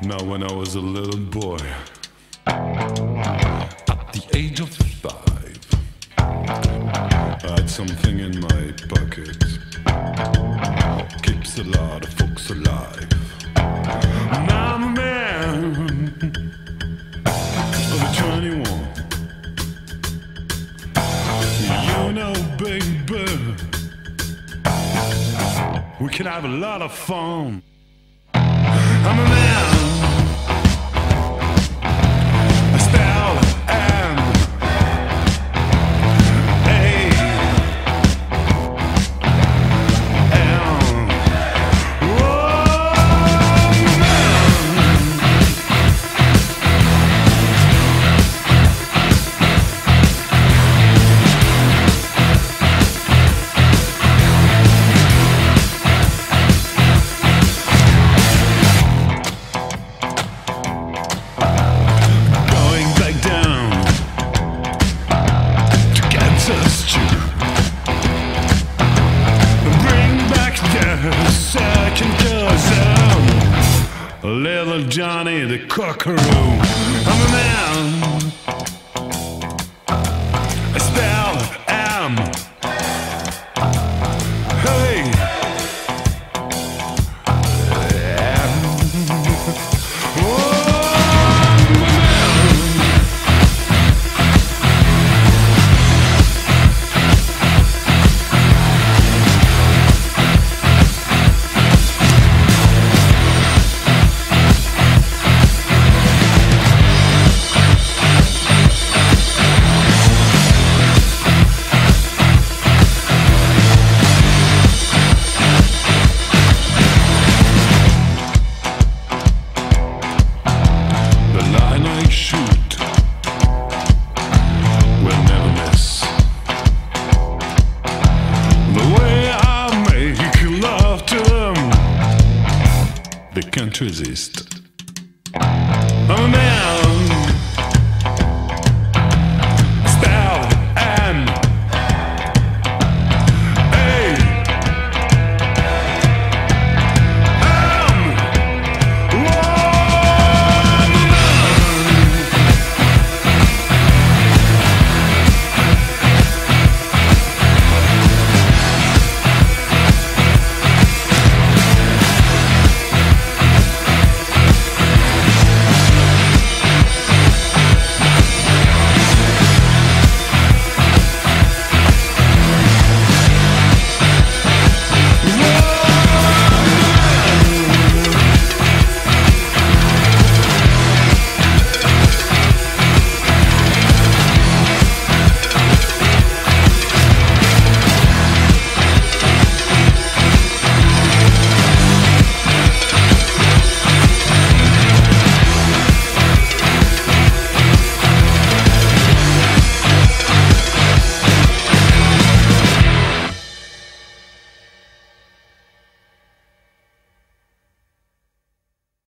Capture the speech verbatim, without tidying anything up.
Now when I was a little boy, at the age of five, I had something in my pocket, keeps a lot of folks alive. Now I'm a man of twenty-one. You know, baby, we can have a lot of fun. I'm a man. I spell M A M. Whoa, Little Johnny the Cockaroo. I'm a man. I spell M. Hey. M. Oh, I'm a man. Shoot will never miss. The way I make love to them, they can't resist. I'm a man.